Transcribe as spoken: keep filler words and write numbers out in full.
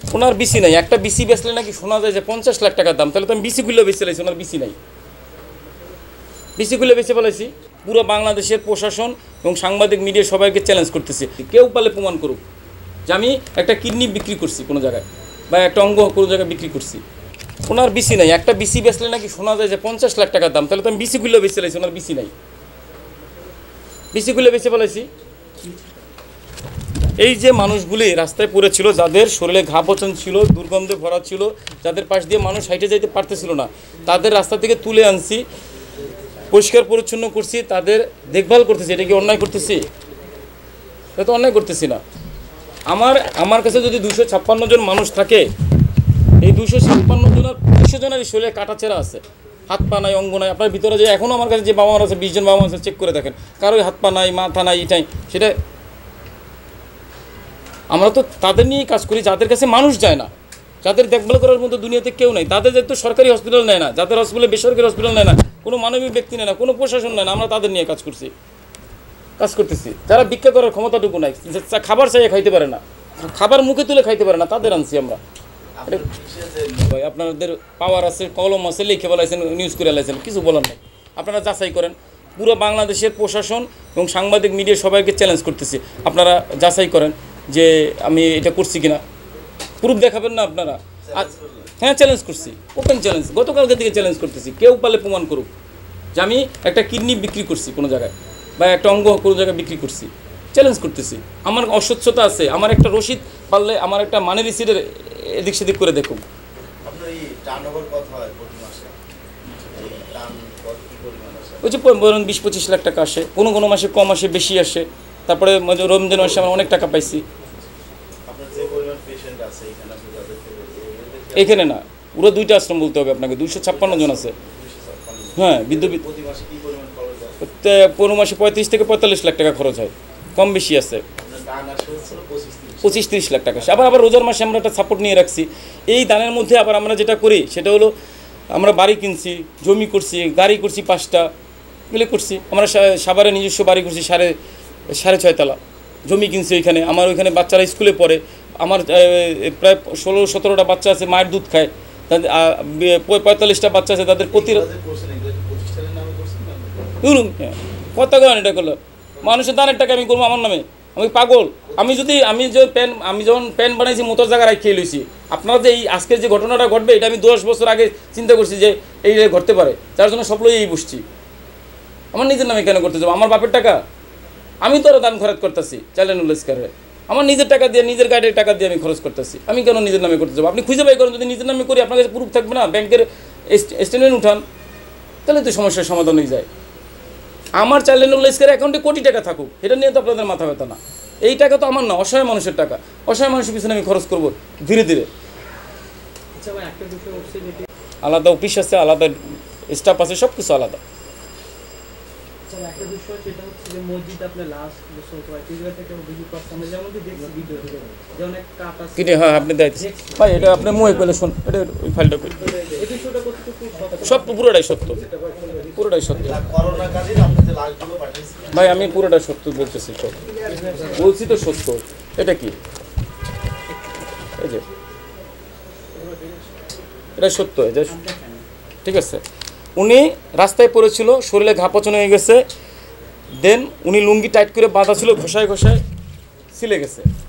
ওনার BC নাই, একটা BC বেচলে নাকি শোনা যায় যে পঞ্চাশ লাখ টাকার দাম, তাহলে তো আমি বিসি খুলে বেঁচে লাইছি, ওনার বিসি নাই, বিসি খুলে বেঁচে ফেলাইছি। পুরো বাংলাদেশের প্রশাসন এবং সাংবাদিক মিডিয়া সবাইকে চ্যালেঞ্জ করতেছি, কেউ পালে প্রমাণ করুক যে আমি একটা কিডনি বিক্রি করছি কোনো জায়গায় বা একটা অঙ্গ কোনো জায়গায় বিক্রি করছি। ওনার বিসি নাই, একটা বিসি বেচলে নাকি শোনা যায় যে পঞ্চাশ লাখ টাকার দাম, তাহলে তো আমি বিসি খুলে বেঁচে লাইছি, ওনার বিসি নাই, বিসি খুলে বেঁচে ফেলাইছি। এই যে মানুষগুলি রাস্তায় পড়েছিল, যাদের শরীরে ঘা পচন ছিল, দুর্গন্ধে ভরা ছিল, যাদের পাশ দিয়ে মানুষ হাইটে যাইতে পারতেছিল না, তাদের রাস্তা থেকে তুলে আনছি, পরিষ্কার পরিচ্ছন্ন করছি, তাদের দেখভাল করতেছি। এটা কি অন্যায় করতেছি? এটা তো অন্যায় করতেছি না। আমার আমার কাছে যদি দুশো ছাপ্পান্ন জন মানুষ থাকে, এই দুশো ছাপ্পান্ন জনের দুশো জনের শরীরে কাটাছেঁড়া আছে, হাত পা নাই, অঙ্গ নাই। আপনার ভিতরে যে এখনও আমার কাছে যে বাবা মার আছে, বিশ জন বাবা মা আছে, চেক করে দেখেন, কারোই হাত পা নাই, মাথা নাই, এটাই সেটা। আমরা তো তাদের নিয়েই কাজ করি যাদের কাছে মানুষ যায় না, যাদের দেখভাল করার মতো দুনিয়াতে কেউ নেই, তাদের যেহেতু সরকারি হসপিটাল নেয় না, যাদের হসপিটালে বেসরকারি হসপিটাল নেয় না, কোনো মানবিক ব্যক্তি নেয় না, কোনো প্রশাসন নেয় না, আমরা তাদের নিয়ে কাজ করছি, কাজ করতেছি। যারা ভিক্ষা করার ক্ষমতাটুকু নাই, খাবার চাইয়ে খাইতে পারে না, খাবার মুখে তুলে খাইতে পারে না, তাদের আনছি আমরা। ভাই আপনাদের পাওয়ার আছে, কলম আছে, লিখে বলাইছেন, নিউজ করে লাইছেন, কিছু বলার নেই। আপনারা যাচাই করেন। পুরো বাংলাদেশের প্রশাসন এবং সাংবাদিক মিডিয়া সবাইকে চ্যালেঞ্জ করতেছি, আপনারা যাচাই করেন যে আমি এটা করছি কিনা, প্রুফ দেখাবেন না আপনারা? হ্যাঁ, চ্যালেঞ্জ করছি, ওপেন চ্যালেঞ্জ, গতকালকে থেকে চ্যালেঞ্জ করতেছি, কেউ পালে প্রমাণ করুক যে আমি একটা কিডনি বিক্রি করছি কোনো জায়গায় বা একটা অঙ্গ কোনো জায়গায় বিক্রি করছি, চ্যালেঞ্জ করতেছি। আমার অস্বচ্ছতা আছে, আমার একটা রসিদ পারলে, আমার একটা মানি রিসিটের এদিক সেদিক করে দেখুন। ওই যে বলুন বিশ পঁচিশ লাখ টাকা আসে, কোনো কোনো মাসে কম আসে, বেশি আসে। তারপরে রমজান মাসে আমরা অনেক টাকা পাইছি। এখানে না, পুরো দুইটা আশ্রম বলতে হবে আপনাকে, দুইশো ছাপ্পান্ন জন আছে। হ্যাঁ, বিদ্যুৎ পনেরো মাসে পঁয়ত্রিশ থেকে পঁয়তাল্লিশ লাখ টাকা খরচ হয়, কম বেশি আছে, পঁচিশ তিরিশ লাখ টাকা। আবার আবার রোজার মাসে আমরা একটা সাপোর্ট নিয়ে রাখছি। এই দানের মধ্যে আবার আমরা যেটা করি সেটা হলো, আমরা বাড়ি কিনছি, জমি করছি, গাড়ি করছি, পাঁচটা এগুলো করছি। আমরা সাভারে নিজস্ব বাড়ি করছি, সাড়ে সাড়ে ছয়তলা জমি কিনছি ওইখানে। আমার ওইখানে বাচ্চারা স্কুলে পড়ে, আমার প্রায় ষোলো সতেরোটা বাচ্চা আছে, মায়ের দুধ খায়, তাদের পঁয়তাল্লিশটা বাচ্চা আছে, তাদের প্রতি ধরুন কত গান এটা করলো, মানুষের দানের টাকা আমি করবো আমার নামে? আমি পাগল? আমি যদি আমি যে প্যান আমি যখন প্যান বানাইছি মোটর জায়গায় খেয়ে লইছি, আপনারা যে এই আজকের যে ঘটনাটা ঘটবে, এটা আমি দশ বছর আগে চিন্তা করছি যে এই ঘটতে পারে, যার জন্য সব লইয়েই বসছি। আমার নিজের নামে কেন করতে যাবো? আমার বাপের টাকা, আমি তো আরও দান খরচ করতেছি চ্যালেঞ্জ করে, আমার নিজের টাকা দিয়ে, নিজের গাড়ির টাকা দিয়ে আমি খরচ করতেছি, আমি কেন নিজের নামে করতে যাবো? আপনি খুঁজে বাই করেন, যদি নিজের নামে করি আপনার কাছে প্রুফ থাকবে না, ব্যাংকের স্টেটমেন্ট উঠান, তাহলে তো সমস্যার সমাধান হয়ে যায়। আমার চ্যালেঞ্জ করে অ্যাকাউন্টে কোটি টাকা থাকুক, এটা নিয়ে তো আপনাদের মাথা ব্যথা না। এই টাকা তো আমার না, অসহায় মানুষের টাকা, অসহায় মানুষের পিছনে আমি খরচ করবো ধীরে ধীরে। আলাদা অফিস আছে, আলাদা স্টাফ আছে, সব কিছু আলাদা। হ্যাঁ, আপনি দেখছেন ভাই, এটা আপনি মুহে পেলে শুন, এটা ওই ফাইলটা সত্য, পুরোটাই সত্য, পুরোটাই সত্য ভাই, আমি পুরোটাই সত্য বলতেছি, সব বলছি তো সত্য। এটা কি, এই যে এটা সত্য, এই যে ঠিক আছে। উনি রাস্তায় পড়েছিল, শরীরে ঘা পচন হয়ে গেছে, দেন উনি লুঙ্গি টাইট করে বাঁধা ছিল, ঘষায় ঘষায় ছিলে গেছে।